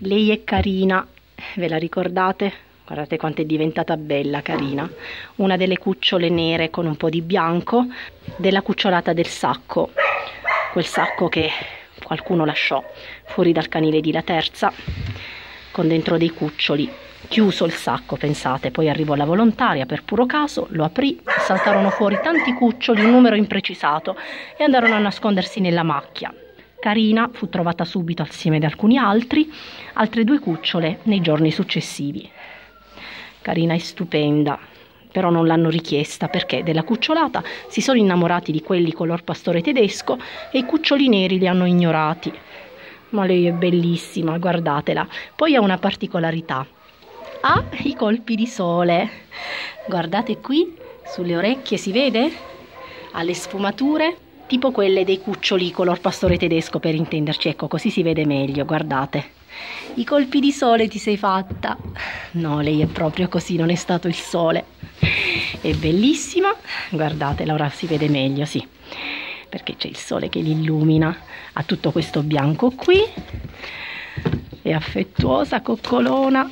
Lei è Carina, ve la ricordate? Guardate quanto è diventata bella Carina, una delle cucciole nere con un po' di bianco della cucciolata del sacco, quel sacco che qualcuno lasciò fuori dal canile di La Terza con dentro dei cuccioli. Chiuso il sacco, pensate, poi arrivò la volontaria per puro caso, lo aprì, saltarono fuori tanti cuccioli, un numero imprecisato, e andarono a nascondersi nella macchia. Carina fu trovata subito assieme ad alcuni altre 2 cucciole nei giorni successivi. Carina è stupenda, però non l'hanno richiesta perché della cucciolata si sono innamorati di quelli color pastore tedesco e i cuccioli neri li hanno ignorati. Ma lei è bellissima, guardatela. Poi ha una particolarità. Ha i colpi di sole. Guardate qui, sulle orecchie si vede? Ha le sfumature, tipo quelle dei cuccioli color pastore tedesco, per intenderci. Ecco, così si vede meglio, guardate. I colpi di sole ti sei fatta. No, lei è proprio così, non è stato il sole. È bellissima. Guardatela, ora si vede meglio, sì, perché c'è il sole che li illumina. Ha tutto questo bianco qui. È affettuosa, coccolona.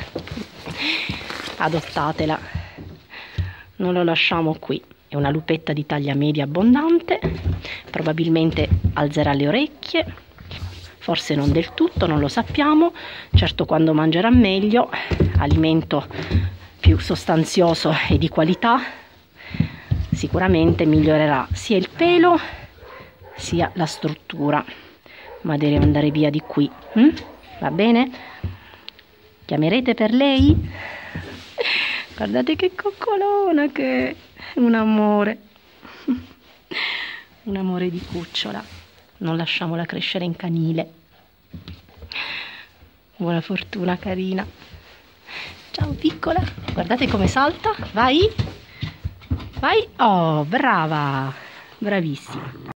Adottatela, non lo lasciamo qui. È una lupetta di taglia media abbondante, probabilmente alzerà le orecchie, forse non del tutto, non lo sappiamo. Certo, quando mangerà meglio, alimento più sostanzioso e di qualità, sicuramente migliorerà sia il pelo sia la struttura, ma deve andare via di qui. Va bene? Chiamerete per lei? Guardate che coccolona che è, un amore di cucciola. Non lasciamola crescere in canile. Buona fortuna Carina. Ciao piccola, guardate come salta. Vai, vai. Oh, brava, bravissima.